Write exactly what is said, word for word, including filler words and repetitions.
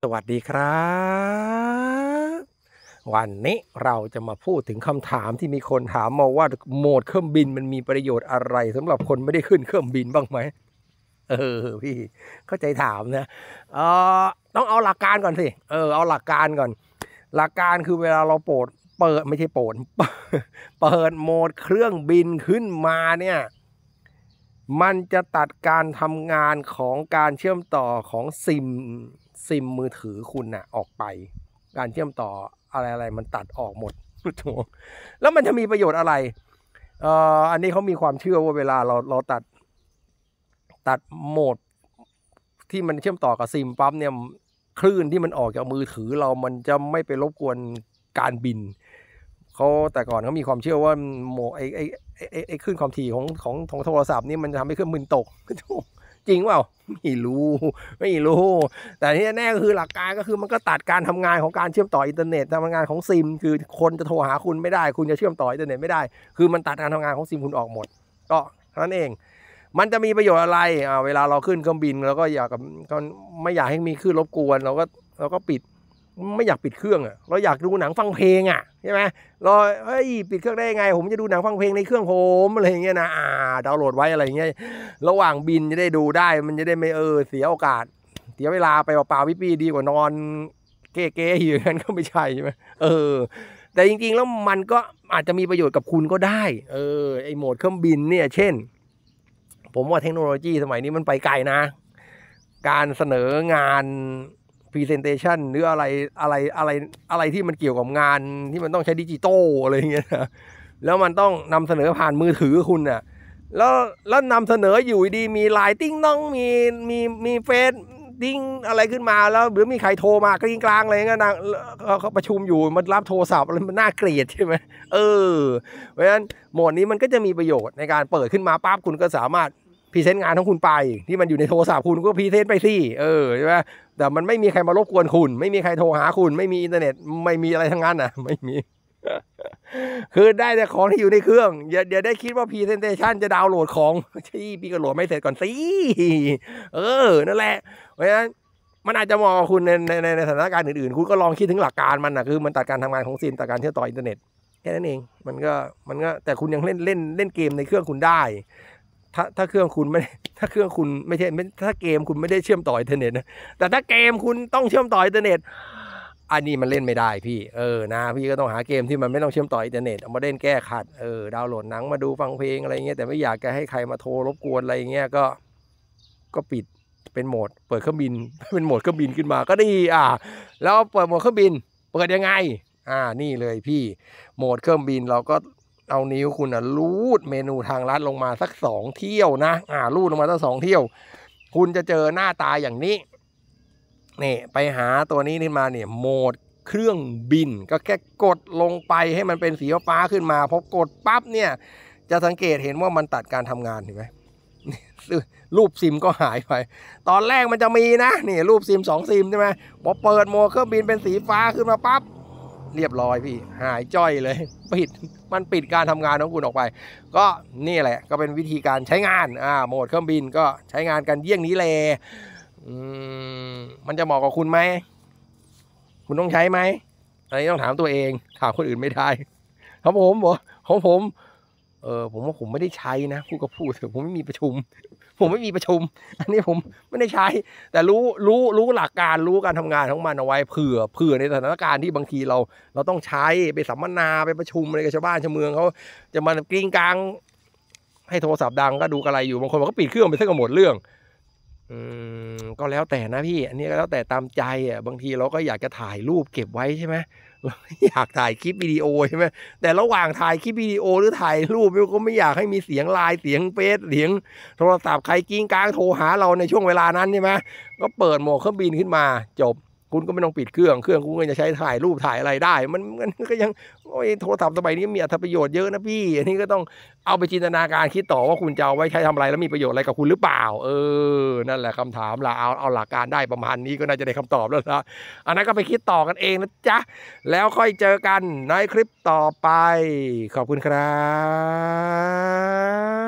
สวัสดีครับวันนี้เราจะมาพูดถึงคำถามที่มีคนถามมาว่าโหมดเครื่องบินมันมีประโยชน์อะไรสำหรับคนไม่ได้ขึ้นเครื่องบินบ้างไหมเออพี่เข้าใจถามนะเออต้องเอาหลักการก่อนสิเออเอาหลักการก่อนหลักการคือเวลาเราโปรดเปิดไม่ใช่โปรดเปิดโหมดเครื่องบินขึ้นมาเนี่ยมันจะตัดการทำงานของการเชื่อมต่อของซิมซิมมือถือคุณน่ะออกไปการเชื่อมต่ออะไรๆมันตัดออกหมดแล้วมันจะมีประโยชน์อะไรเอ่ออันนี้เขามีความเชื่อว่าเวลาเราเราตัดตัดโหมดที่มันเชื่อมต่อกับซิมปั๊บเนี่ยคลื่นที่มันออกจากมือถือเรามันจะไม่ไปรบกวนการบินเขาแต่ก่อนเขามีความเชื่อว่าโหมดไอ้ไอ้ไอ้ไอ้คลื่นความถี่ของของของโทรศัพท์นี่มันจะทำให้เครื่องบินตกจริงเปล่าไม่รู้ไม่รู้แต่ที่แน่ก็คือหลักการก็คือมันก็ตัดการทำงานของการเชื่อมต่ออินเทอร์เน็ตทำงานของซิมคือคนจะโทรหาคุณไม่ได้คุณจะเชื่อมต่ออินเทอร์เน็ตไม่ได้คือมันตัดการทำงานของซิมคุณออกหมดก็เท่านั้นเองมันจะมีประโยชน์อะไรอ่าเวลาเราขึ้นเครื่องบินเราก็อยากกับก็ไม่อยากให้มีคลื่นรบกวนเราก็เราก็ปิดไม่อยากปิดเครื่องอ่ะเราอยากดูหนังฟังเพลงอ่ะใช่ไหมเราเฮ้ยปิดเครื่องได้ยังไงผมจะดูหนังฟังเพลงในเครื่องผมอะไรอย่างเงี้ยนะอ่าดาวน์โหลดไว้อะไรอย่างเงี้ยระหว่างบินจะได้ดูได้มันจะได้ไม่เออเสียโอกาสเสียเวลาไปเปล่าๆพี่ๆดีกว่านอนเก๊ๆอยู่อย่างนั้นก็ไม่ใช่ใช่ไหมเออแต่จริงๆแล้วมันก็อาจจะมีประโยชน์กับคุณก็ได้เออไอโหมดเครื่องบินเนี่ยเช่นผมว่าเทคโนโลยีสมัยนี้มันไปไกลนะการเสนองาน presentation หรืออะไรอะไรอะไรอะไรที่มันเกี่ยวกับงานที่มันต้องใช้ดิจิตอลอะไรอย่างเงี้ยนะแล้วมันต้องนำเสนอผ่านมือถือคุณน่ะแล้วแล้วนำเสนออยู่ดีมีไลน์ติ้งน้องมีมีมีเฟซดิ้งอะไรขึ้นมาแล้วหรือมีใครโทรมากริ้งกลางอะไรเงี้ยนะเขาประชุมอยู่มันรับโทรศัพท์อะไรมันน่าเกลียดใช่ไหมเออเพราะฉะนั้นโหมดนี้มันก็จะมีประโยชน์ในการเปิดขึ้นมาปั๊บคุณก็สามารถพรีเซนต์งานของคุณไปที่มันอยู่ในโทรศัพท์คุณก็พรีเซนต์ไปสิเออใช่ไหมแต่มันไม่มีใครมารบกวนคุณไม่มีใครโทรหาคุณไม่มีอินเทอร์เน็ตไม่มีอะไรทั้งนั้นอ่ะไม่มีคือได้แต่ของที่อยู่ในเครื่องอย่าอย่าได้คิดว่าพรีเซนเทชันจะดาวน์โหลดของใช่พี่ก็โหลดไม่เสร็จก่อนสิเออนั่นแหละเพราะฉะนั้นมันอาจจะมองคุณในในในสถานการณ์อื่นๆคุณก็ลองคิดถึงหลักการมันนะคือมันตัดการทำงานของซิมตัดการเชื่อมต่ออินเทอร์เน็ตแค่นั้นเองมันก็มันก็แต่คุณยังเล่นเล่นเล่นเกมในเครื่องคุณได้ถ้าถ้าเครื่องคุณไม่ถ้าเครื่องคุณไม่ใช่ถ้าเกมคุณไม่ได้เชื่อมต่ออินเทอร์เน็ตนะแต่ถ้าเกมคุณต้องเชื่อมต่ออินเทอร์เน็ตอันนี้มันเล่นไม่ได้พี่เออนะพี่ก็ต้องหาเกมที่มันไม่ต้องเชื่อมต่ออินเทอร์เน็ตเอามาเล่นแก้ขัดเออดาวน์โหลดหนังมาดูฟังเพลงอะไรเงี้ยแต่ไม่อยากจะให้ใครมาโทรรบกวนอะไรเงี้ยก็ก็ปิดเป็นโหมดเปิดเครื่องบินเป็นโหมดเครื่องบินขึ้นมาก็ดีอ่ะแล้วเปิดโหมดเครื่องบินเปิดยังไงอ่านี่เลยพี่โหมดเครื่องบินเราก็เอานิ้วคุณอ่ะลูดเมนูทางลัดลงมาสักสองเที่ยวนะอ่าลูดลงมาสักสองเที่ยวคุณจะเจอหน้าตาอย่างนี้นี่ไปหาตัวนี้ขึ้นมาเนี่ยโหมดเครื่องบินก็แค่กดลงไปให้มันเป็นสีฟ้าขึ้นมาพอกดปั๊บเนี่ยจะสังเกตเห็นว่ามันตัดการทำงานเห็นไหมรูปซิมก็หายไปตอนแรกมันจะมีนะนี่รูปซิมสองซิมใช่ไหมพอเปิดโหมดเครื่องบินเป็นสีฟ้าขึ้นมาปั๊บเรียบร้อยพี่หายจ้อยเลยปิดมันปิดการทำงานของคุณออกไปก็นี่แหละก็เป็นวิธีการใช้งานอ่าโหมดเครื่องบินก็ใช้งานกันเยี่ยงนี้แหละอืมมันจะเหมาะกับคุณไหมคุณต้องใช้ไหมอันนี้ต้องถามตัวเองถามคนอื่นไม่ได้ครับผมบอกของผมเออผมว่าผมไม่ได้ใช้นะพูดก็พูดเถอะผมไม่มีประชุมผมไม่มีประชุมอันนี้ผมไม่ได้ใช้แต่รู้รู้รู้หลักการรู้การทำงานของมันเอาไว้เผื่อเผื่อในสถานการณ์ที่บางทีเราเราต้องใช้ไปสัมมนาไปประชุมอะไรกับชาวบ้านชาวเมืองเขาจะมากริ้งกลางให้โทรศัพท์ดังก็ดูอะไรอยู่บางคนมันก็ปิดเครื่องไปซะก็หมดเรื่องอืมก็แล้วแต่นะพี่อันนี้ก็แล้วแต่ตามใจอ่ะบางทีเราก็อยากจะถ่ายรูปเก็บไว้ใช่ไหมอยากถ่ายคลิปวิดีโอใช่ไหมแต่ระหว่างถ่ายคลิปวิดีโอหรือถ่ายรูปก็ไม่อยากให้มีเสียงไลน์เสียงเฟซเสียงโทรศัพท์ใครกิ้งก้างโทรหาเราในช่วงเวลานั้นใช่ไหมก็เปิดโหมดเครื่องบินขึ้นมาจบคุณก็ไม่ต้องปิดเครื่องเครื่องคุณก็จะใช้ถ่ายรูปถ่ายอะไรได้มันมันก็ยังโอ้ยโทรศัพท์สมัยนี้มีอัตประโยชน์เยอะนะพี่อันนี้ก็ต้องเอาไปจินตนาการคิดต่อว่าคุณจะเอาไว้ใช้ทำอะไรแล้วมีประโยชน์อะไรกับคุณหรือเปล่าเออนั่นแหละคำถามละเอาเอาหลักการได้ประมาณนี้ก็น่าจะได้คำตอบแล้วนะอันนั้นก็ไปคิดต่อกันเองนะจ๊ะแล้วค่อยเจอกันในคลิปต่อไปขอบคุณครับ